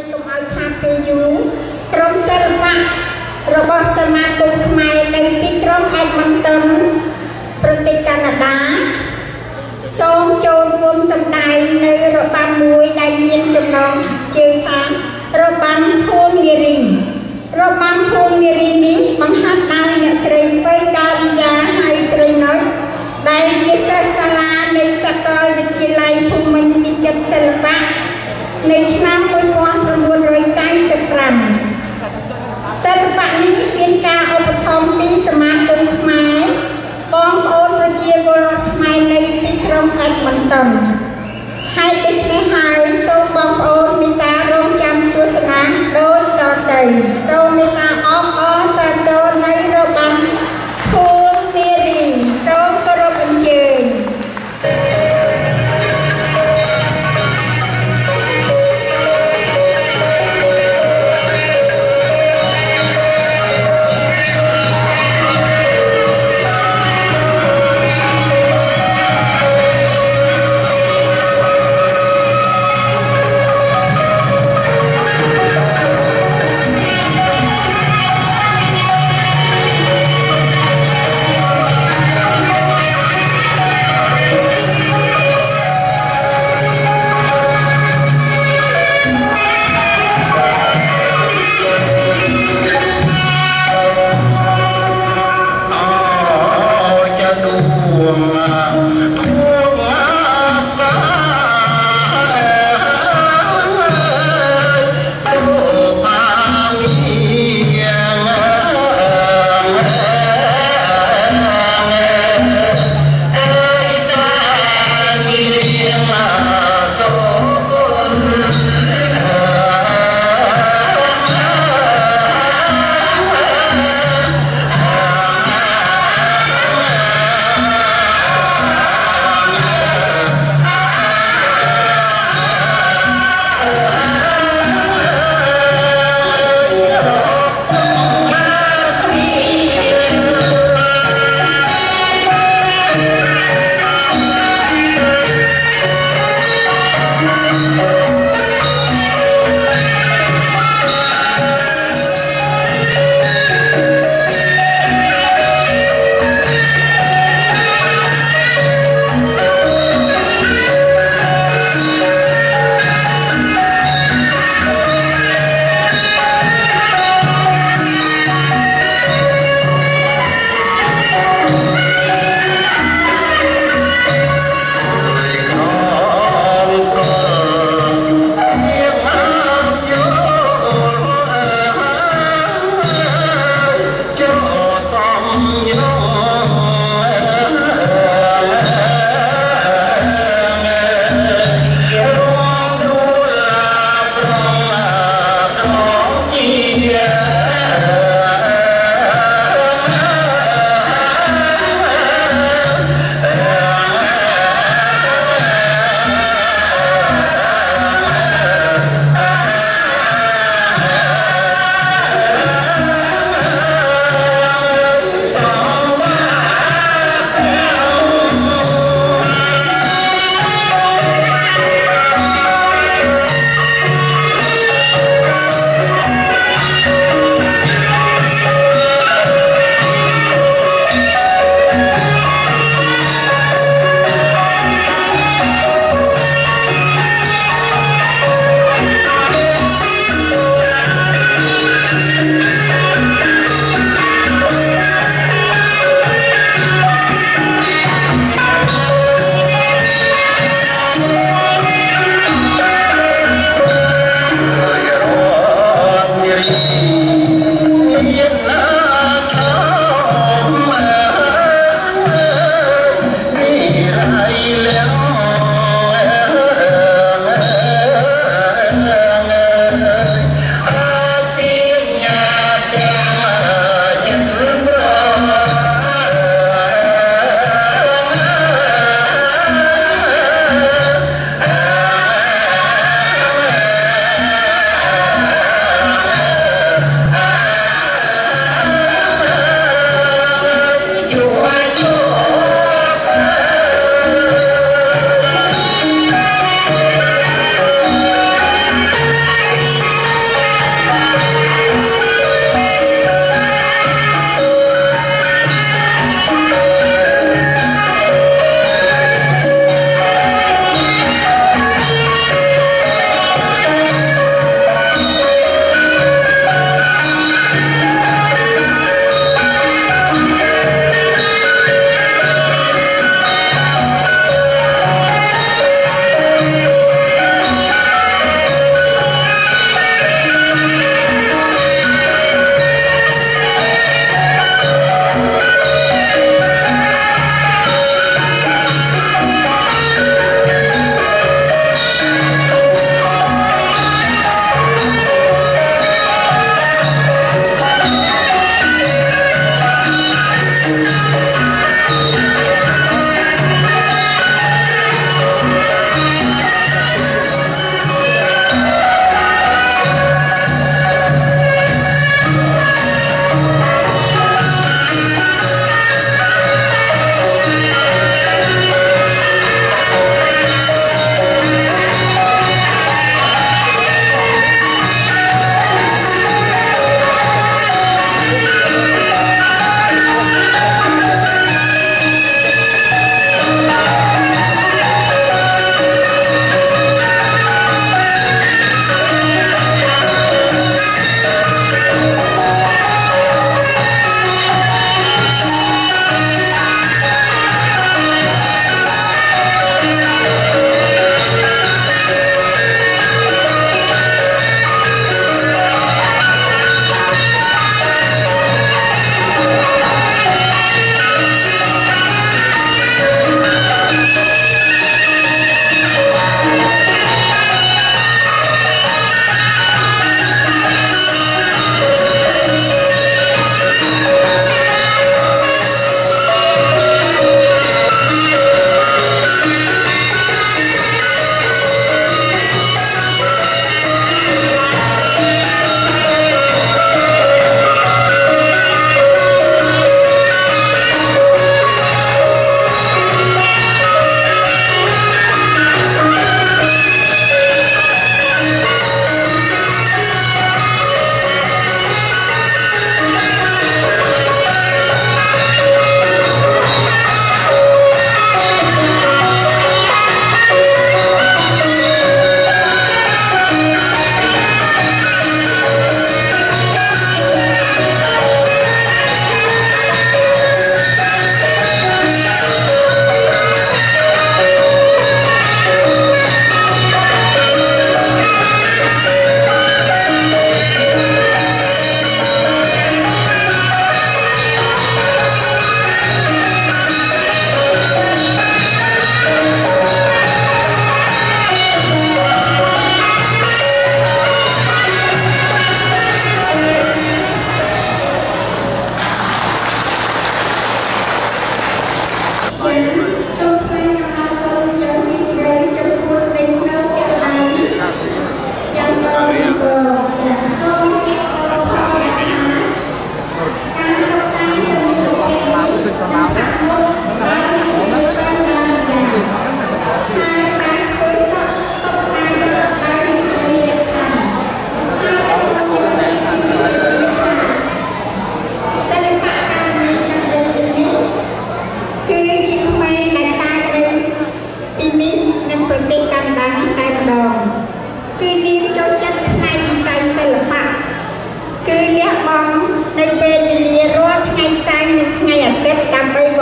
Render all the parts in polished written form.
កុំឲ្យខាតពេលយូរក្រុមសិល្បៈរបស់សមាគមខ្មែរនៅទីក្រុងអេដម៉ុនតុនប្រទេសកាណាដាសូមចូលរួមសម្ដែងនៅរបាំមួយដែលមានចំណងជើងថារបាំភួងនារីរបាំភួងនារីនេះបង្ហាត់ដោយអ្នកស្រីពៅដាលីយ៉ាហើយស្រីណុចដែលជាសិស្សសាលានៃសាកលវិទ្យាល័យភូមិន្ទវិចិត្រសិល្បៈនៅឆ្នាំ1995សិល្បៈនេះមានការឧបត្ថម្ភពីសមាគមខ្មែរបងប្អូនប្រជាពលរដ្ឋខ្មែរនៅទីក្រុងអេដម៉ុនតុនហើយដូច្នេះហើយសូមបងប្អូនមេត្តារងចាំទស្សនាដូចតទៅសូមមេត្តាអបអរសាទរនៅរបាំភួងនារីសូមគោរពអញ្ជើញ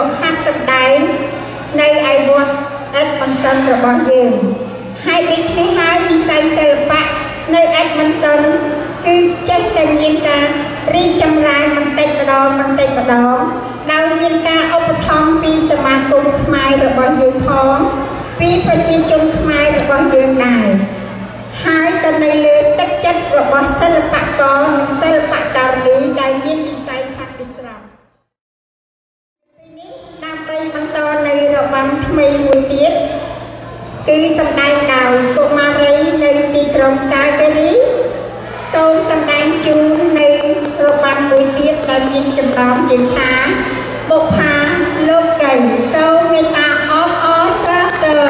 មកហាត់សម្ដែងនៅឯវត្តអេដមន្តុនរបស់យើងហើយដូច្នេះហើយវិស័យសិល្បៈនៅអេដមន្តុនគឺចេះតែមានការរីកចម្រើនបន្តិចម្ដងដោយមានការឧបត្ថម្ភពីសមាគមខ្មែររបស់យើងផងពីប្រជាជនខ្មែររបស់យើងដែរហើយក៏នៅលើទឹកចិត្តរបស់សិល្បករនិងសិល្បករនីដែលមានវិស័យខាត់វិស្រមនេះដើម្បីបន្តនៅរបាំថ្មីមួយទៀតគឺសម្ដែងដោយកុមារីនៅទីក្រុងកាល់ហ្គារីសូមសម្ដែងជូននៅរបាំមួយទៀតដែលមានចំណងជើងថាបុប្ផាលោកីសូមមេត្តាអបអរសាទរ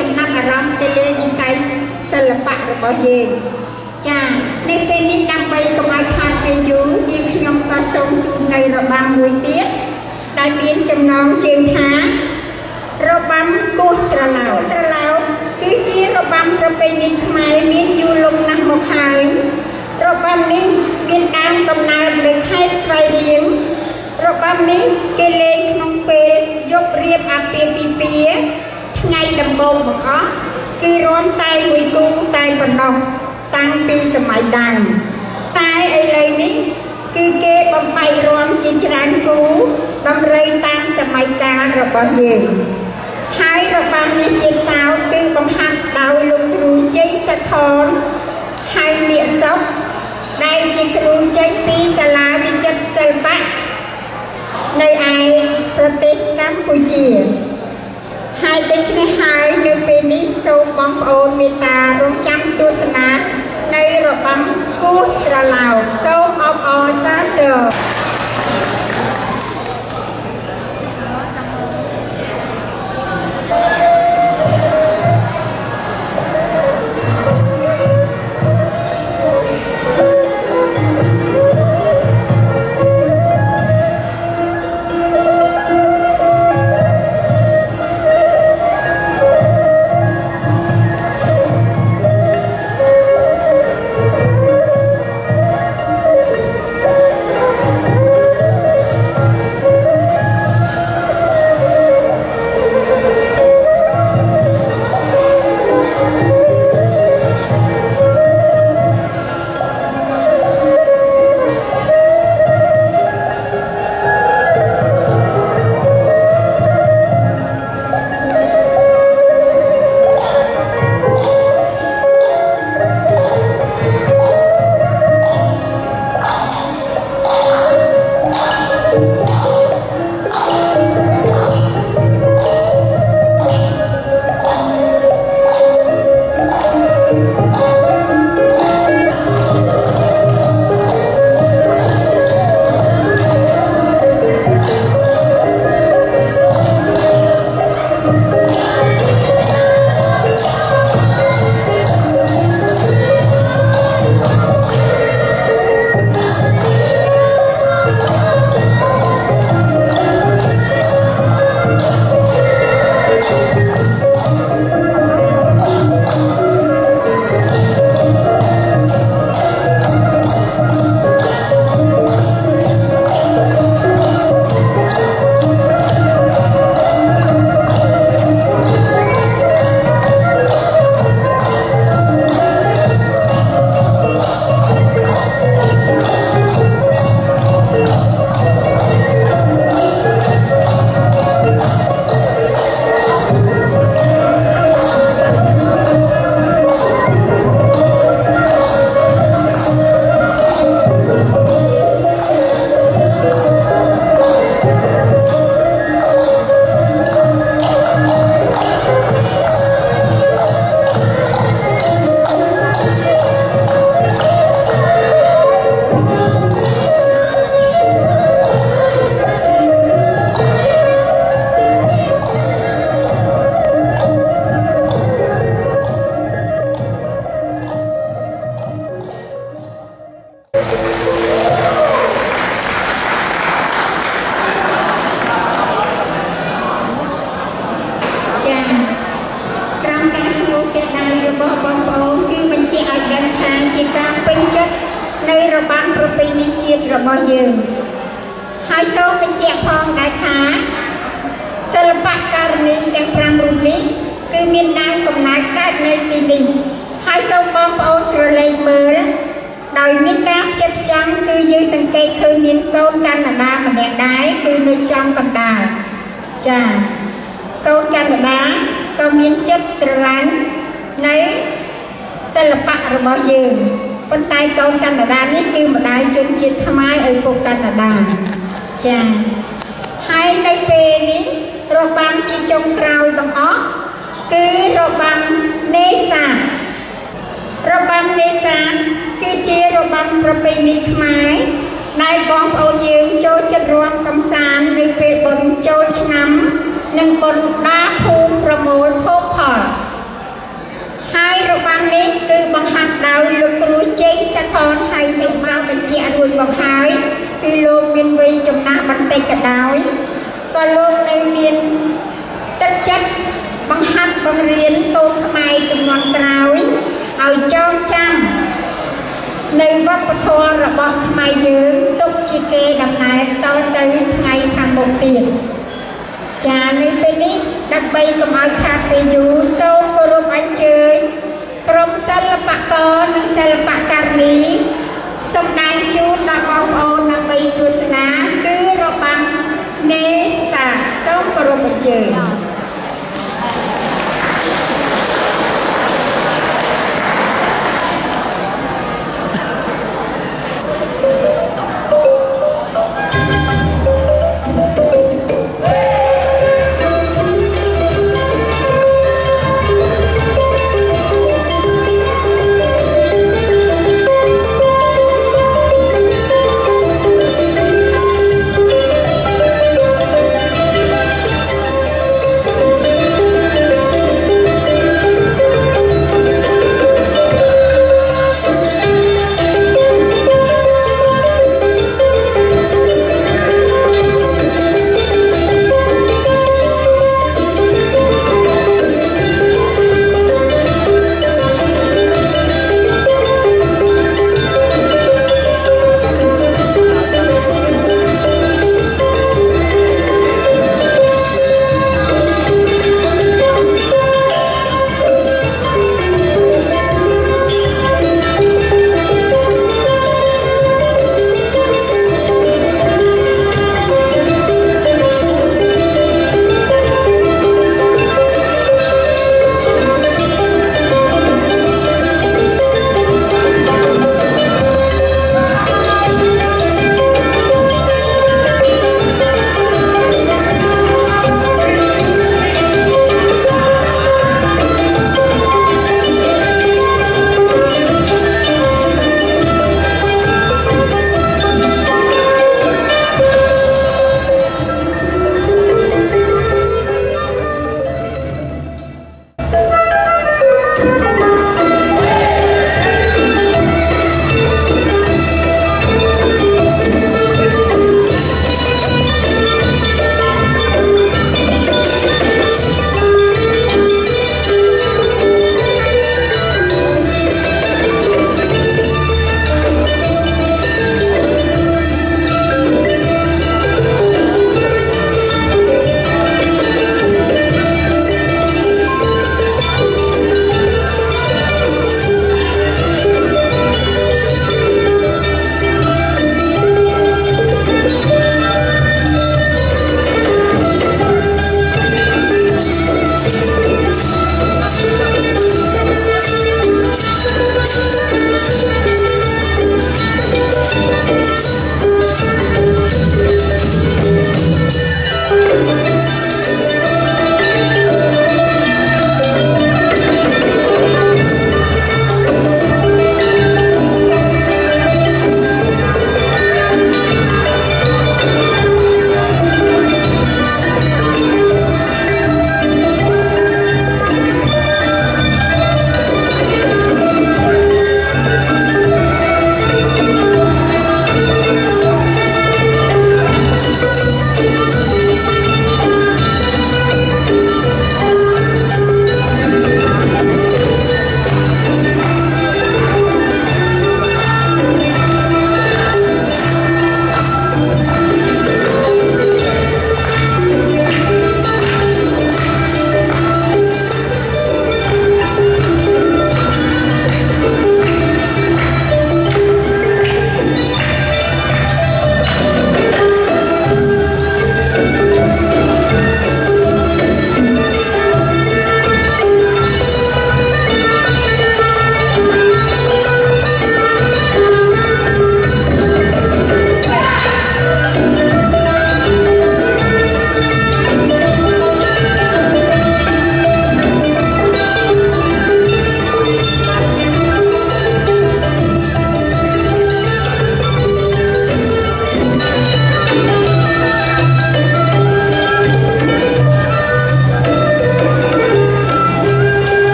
របស់យើងចានេះពេលនេះដើម្បីសូមជូននៅរបាំមួយទៀតដែលមានចំណងជើងថារបាំគោះត្រឡោកគឺជារបាំប្រពៃណីខ្មែរមានយូរលង់ណាស់មកហើយរបាំនេះមានដើមកំណើតនៅខេត្តស្វាយរៀងរបាំនេះគេលេងក្នុងពេលយប់រៀបអាពាហ៍ពិពាហ៍ថ្ងៃដំបូងបង្អស់គឺរាំតែមួយគូតែប៉ុណ្ណោះតាំងពីសម័យដើមតែឥឡូវនេះគឺគេបំបែករាំជាច្រើនគូតម្រូវតាមសម័យកាលរបស់យើងហើយរបាំនេះទៀតសោតគឺបង្ហាត់ដោយលោកគ្រូជ័យសខនហើយនាគសុខដែលជាគ្រូចេញពីសាលាវិចិត្រសិល្បៈនៅឯប្រទេសកម្ពុជាហើយដូច្នេះហើយនៅពេលនេះសូមបងប្អូនមេត្តារងចាំទស្សនានៃរបាំគោះត្រឡោកសូមអបអរសាទររបស់យើងហើយសូមបញ្ជាក់ផងដែរថាសិល្បៈករណីទាំង5រូបនេះគឺមានដើមកំណើតកើតនៅទីនេះហើយសូមបងប្អូនក្រឡេកមើលដោយមានការផ្ចិតផ្ចង់គឺយើងសង្កេតឃើញមានកូនកាណាដាម្នាក់ដែរគឺនៅចំកណ្ដាលចាកូនកាណាដាក៏មានចិត្តស្រឡាញ់នៅសិល្បៈរបស់យើងប៉ុន្តែកូនកាណាដានេះគឺម្ដាយជនជាតិខ្មែរឪពុកកាណាដាចាហើយនៅពេលនេះរបាំជាចុងក្រោយបង្អស់គឺរបាំនេសាទរបាំនេសាទគឺជារបាំប្រពៃណីខ្មែរដែលបងប្អូនយើងចូលចិត្តរាំកម្សាន្តនៅពេលបុណ្យចូលឆ្នាំនិងបុណ្យដាភូមិប្រមូលភោគផលហើយរបាំនេះគឺបង្ហាត់ដោយលោកគ្រូជ័យសខនហើយខ្ញុំបានបញ្ជាក់រួចមកហើយពីលោកមានវ័យចំណាស់បន្តិចក៏ដោយក៏លោកនៅមានទឹកចិត្តបង្ហាត់បង្រៀនកូនខ្មែរជំនាន់ក្រោយឲ្យចងចាំនៅវប្បធម៌របស់ខ្មែរយើងទុកជាកេរដំណែលតទៅថ្ងៃខាងមុខទៀតចានៅពេលនេះដើម្បីកុំឲ្យខាតពេលយូរសូមគោរពអញ្ជើញក្រុមសិល្បករនិងសិល្បករនីសម្ដែងជូនដល់បងប្អូនដើម្បីទស្សនាគឺរបាំនេសាសូមគោរពអញ្ជើញ